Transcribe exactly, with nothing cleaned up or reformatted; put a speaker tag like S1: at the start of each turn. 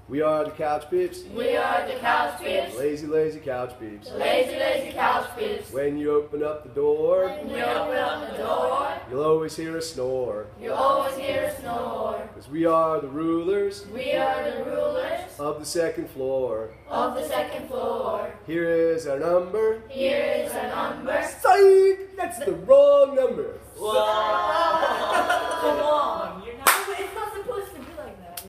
S1: We are the Couch Peeps.
S2: We are the Couch Peeps.
S1: Lazy, lazy Couch Peeps.
S2: Lazy, lazy Couch Peeps.
S1: When you open up the door,
S2: When you open up the door,
S1: you'll always hear us snore.
S2: you always hear us snore.
S1: Because we are the rulers
S2: We are the rulers
S1: of the second floor.
S2: of the second floor.
S1: Here is our number,
S2: Here is our number,